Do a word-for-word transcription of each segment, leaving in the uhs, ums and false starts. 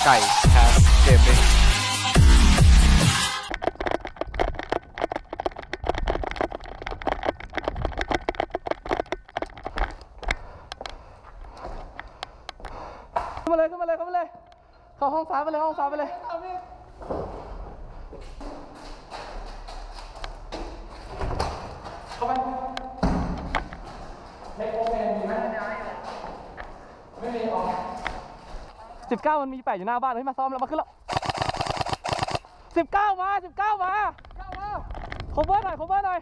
ไก่แคสเกมมิ่งขึ้นมาเลยขึ้นมาเลยขึ้นมาเลยเข้าห้องซ้ายไปเลยห้องซ้ายไปเลยเข้าไปเล็กโอเคมีไหมไม่มีออกสิบเก้ามันมีแปะอยู่หน้าบ้านเฮ้ยมาซ้อมแล้วมาขึ้นแล้วสิบเก้ามาสิบเก้ามาคอเวอร์หน่อยคอเวอร์หน่อย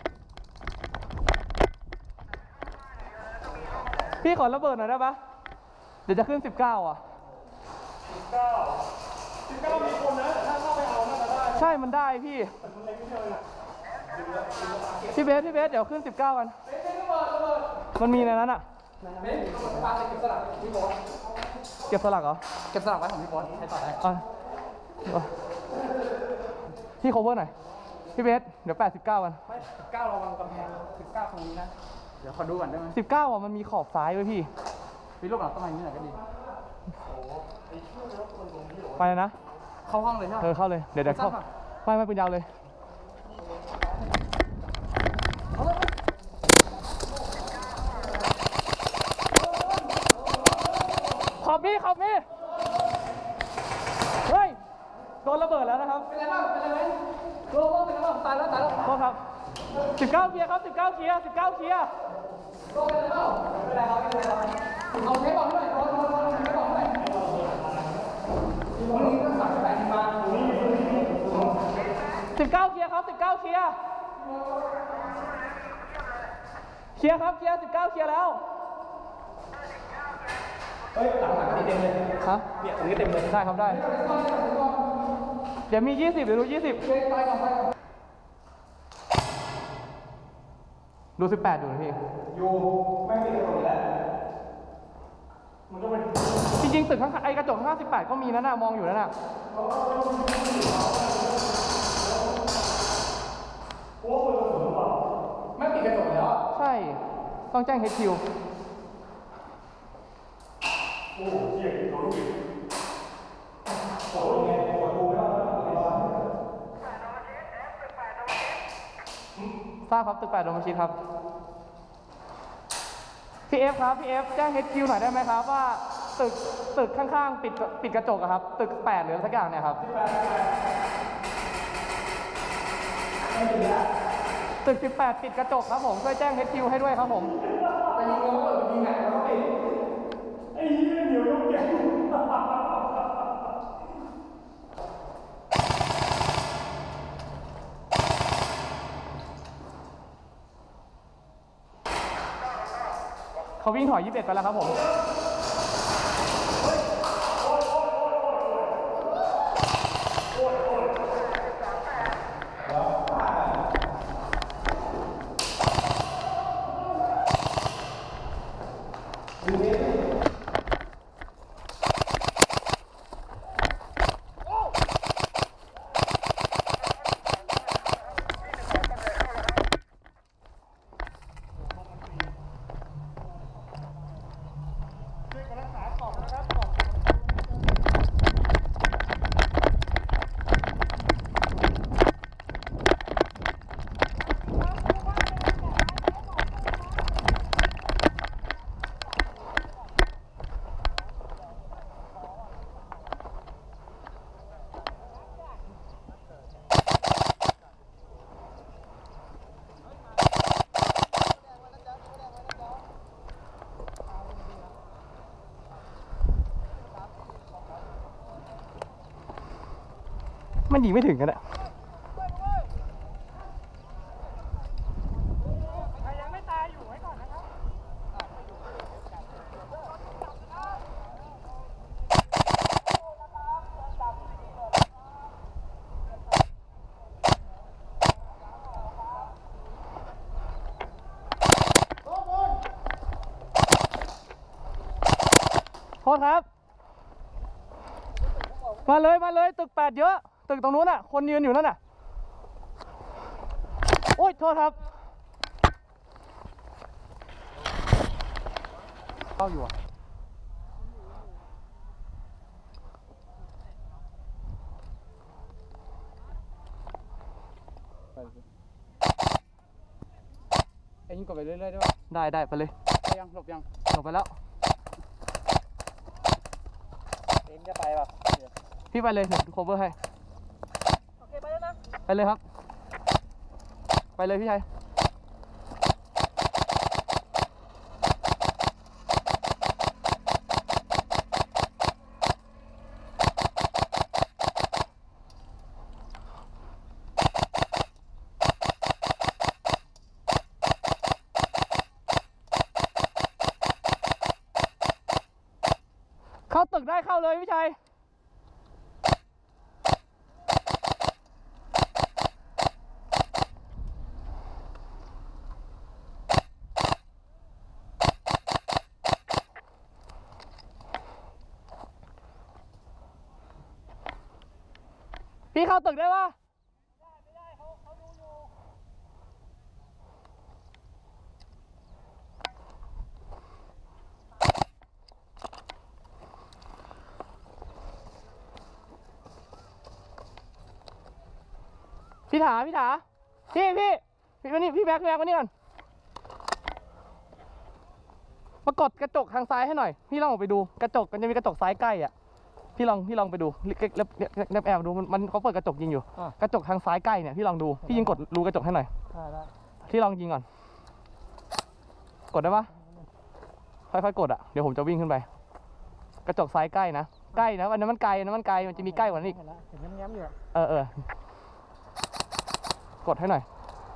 พี่ขอระเบิดหน่อยได้ปะเดี๋ยวจะขึ้นสิบเก้าอ่ะสิบเก้า สิบเก้ามีคนนะถ้าเข้าไปเอาน่าจะได้ใช่มันได้พี่พี่เบสพี่เบสเดี๋ยวขึ้นสิบเก้ากันมันมีในนั้นอ่ะเก็บสลักเหรอเก็บสลักไว้ของพี่บอสใช้ต่อได้พี่โคเวอร์หน่อยพี่เบสเดี๋ยวแปดสิบเก้ากันไม่สิบเก้าระวังกำแพงสิบเก้าตรงนี้นะเดี๋ยวขอดูก่อนได้ไหมสิบเก้าอ่ะมันมีขอบซ้ายไว้พี่พี่ลูกหลังต้นไม้นี่หน่อยก็ดีไปนะเข้าห้องเลยใช่ไหมเออเข้าเลยเดี๋ยวเดี๋ยวเข้าไปไปปืนยาวเลยขอบนี่ขอบนี่เฮ้ยโดนระเบิดแล้วนะครับเป็นไรบ้างเป็นไรไหมโดนเป็นไรบ้างตายแล้วตายแล้วโทษครับสิบเก้าเคลียร์ครับสิบเก้าเคลียร์สิบเก้าเคลียร์โดนเป็นไรบ้างเป็นไรครับเป็นไรครับเอาเทปบอกหน่อยโดนโดนโดนเทปบอกหน่อยวันนี้ก็สั่งแปดสิบบาทสิบเก้าเคลียร์ครับสิบเก้าเคลียร์เคลียร์ครับเคลียร์สิบเก้าเคลียร์แล้วเฮ้ยหลังหลังนี้เต็มเลยฮะเนี่ยตรงนี้เต็มเลยได้ครับได้เดี๋ยวมียี่สิบเดี๋ยวดูยี่สิบดูสิบแปดดูนะพี่อยู่ไม่มีตรงนี้แล้วมันก็เป็นจริงๆตึกข้างไอกระจกข้างสิบแปดก็มีนะน่ะมองอยู่นั่นน่ะไม่ปิดกระจกแล้วใช่ต้องแจ้ง เอช คิว โอ้เหี้ยโดนลูกบิดโอ้ยไงปวดหูแล้วทราบครับตึกแปดโดนมาชิดครับพี่เอฟครับพี่เอฟแจ้ง เอช คิว หน่อยได้ไหมครับว่าตึกตึกข้างๆปิดปิดกระจกอะครับตึกแปดหรือสักอย่างเนี่ยครับตึกสิบแปดปิดกระจกครับผมช่วยแจ้ง เอช คิว ให้ด้วยครับผมจะยิงเราเปิดยิงไหนเราปิดไอ้เหี้ยเดี๋ยวยกแกเขาวิ่งถอยยี่สิบเอ็ดไปแล้วครับผมมันยิงไม่ถึงกันอะยังไม่ตายอยู่ไว้ก่อนนะครับโทษครับมาเลยมาเลยตึกแปดเยอะตึกตรงนู้นน่ะคนยืนอยู่นั่นน่ะโอ๊ยโทษครับเข้าอยู่อ่ะไอ้ยิงกดไปเรื่อยๆได้ป่ะได้ได้ไปเลยไปยังหลบยังหลบไปแล้วเอ็มจะไปป่ะพี่ไปเลยเดี๋ยว cover ให้โอเคไปแล้วนะไปเลยครับไปเลยพี่ชัยเข้าตึกได้เข้าเลยพี่ชัยพี่เข้าตึกได้ปะไม่ได้เขาเขาดูอยู่พี่ถาพี่ถาพี่พี่พี่มานี่พี่แบ็คแบ็คมานี่ก่อนมากดกระจกทางซ้ายให้หน่อยพี่ลองออกไปดูกระจกมันจะมีกระจกซ้ายใกล้อ่ะพี่ลองพี่ลองไปดูเล็บเล็บแอบดูมันเขาเปิดกระจกยิงอยู่กระจกทางซ้ายใกล้เนี่ยพี่ลองดูพี่ยิงกดรูกระจกให้หน่อยพี่ลองยิงก่อนกดได้ปะค่อยๆกดอ่ะเดี๋ยวผมจะวิ่งขึ้นไปกระจกซ้ายใกล้นะใกล้นะอันนั้นมันไกลอันนั้นมันไกลมันจะมีใกล้กว่านั้นอีกเห็นแง้มๆอยู่เออเออกดให้หน่อย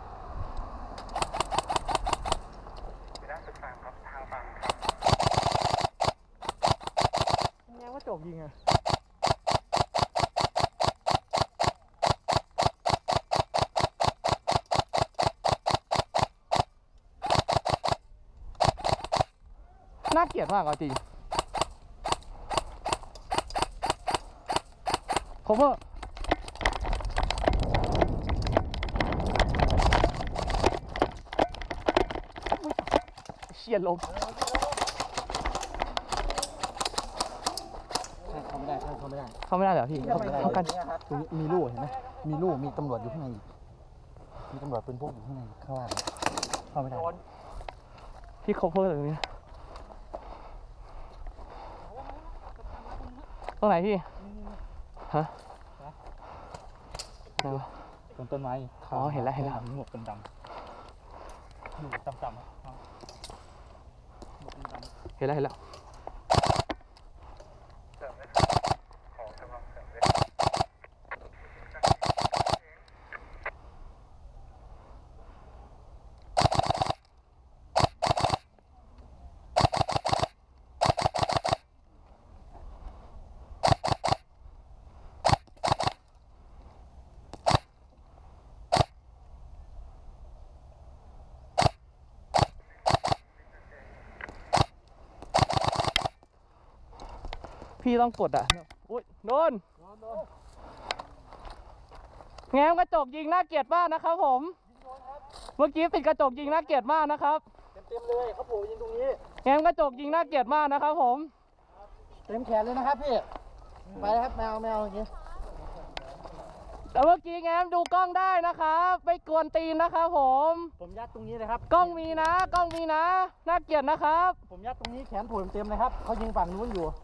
แง้มว่าจบยิงอะน่าเกลียดมากเอาจริง cover เชียร์ลมเข้าไม่ได้เข้าไม่ได้เข้าไม่ได้เหรอพี่เข้ากันมีลูกเห็นไหมมีลูกมีตำรวจอยู่ข้างในมีตำรวจเป็นพวกอยู่ข้างในเข้าเข้าไม่ได้พี่ cover ตรงนี้ตรงไหนพี่ฮะตรงต้นไม้อ๋อเห็นแล้วเห็นแล้วหมวกดำๆอยู่ดำๆเห็นแล้วเห็นแล้วพี่ต้องกดอ่ะอุ้ยโดนแง้มกระจกยิงน่าเกลียดมากนะครับผมเมื่อกี้ปิดกระจกยิงน่าเกลียดมากนะครับเต็มเลยครับผมยิงตรงนี้แง้มกระจกยิงน่าเกลียดมากนะครับผมเต็มแขนเลยนะครับพี่ไปแล้วครับแมวแมวอย่างนี้แต่เมื่อกี้แง้มดูกล้องได้นะครับไม่กวนตีนนะครับผมผมยัดตรงนี้เลยครับกล้องมีนะกล้องมีนะน่าเกลียดนะครับผมยัดตรงนี้แขนผมเต็มเลยครับเขายิงฝั่งนู้นอยู่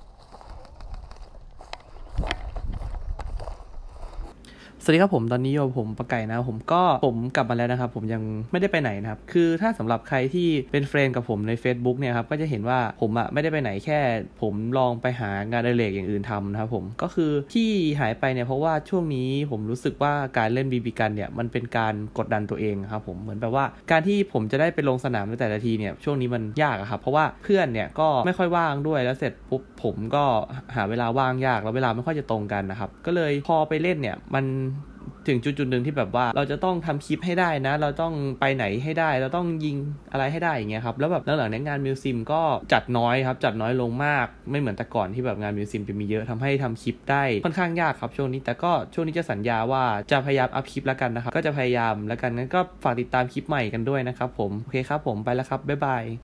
สวัสดีครับผมตอนนี้อยู่ผมปะไก่นะผมก็ผมกลับมาแล้วนะครับผมยังไม่ได้ไปไหนนะครับคือถ้าสำหรับใครที่เป็นเฟรนด์กับผมใน Facebook เนี่ยครับก็จะเห็นว่าผมอะไม่ได้ไปไหนแค่ผมลองไปหางานอดิเรกอย่างอื่นทำนะครับผมก็คือที่หายไปเนี่ยเพราะว่าช่วงนี้ผมรู้สึกว่าการเล่นบีบีกันเนี่ยมันเป็นการกดดันตัวเองครับผมเหมือนแบบว่าการที่ผมจะได้ไปลงสนามในแต่ละทีเนี่ยช่วงนี้มันยากครับเพราะว่าเพื่อนเนี่ยก็ไม่ค่อยว่างด้วยแล้วเสร็จปุ๊บผมก็หาเวลาว่างยากแล้วเวลาไม่ค่อยจะตรงกันนะครับก็เลยพอไปเล่นเนี่ยมันถึงจุดๆหนึ่งที่แบบว่าเราจะต้องทำคลิปให้ได้นะเราต้องไปไหนให้ได้เราต้องยิงอะไรให้ได้อย่างเงี้ยครับแล้วแบบหลังๆนี้งานมิวซิมก็จัดน้อยครับจัดน้อยลงมากไม่เหมือนแต่ก่อนที่แบบงานมิวซิมจะมีเยอะทำให้ทำคลิปได้ค่อนข้างยากครับช่วงนี้แต่ก็ช่วงนี้จะสัญญาว่าจะพยายามอัพคลิปแล้วกันนะครับก็จะพยายามแล้วกันงั้นก็ฝากติดตามคลิปใหม่กันด้วยนะครับผมโอเคครับผมไปแล้วครับบ๊ายบาย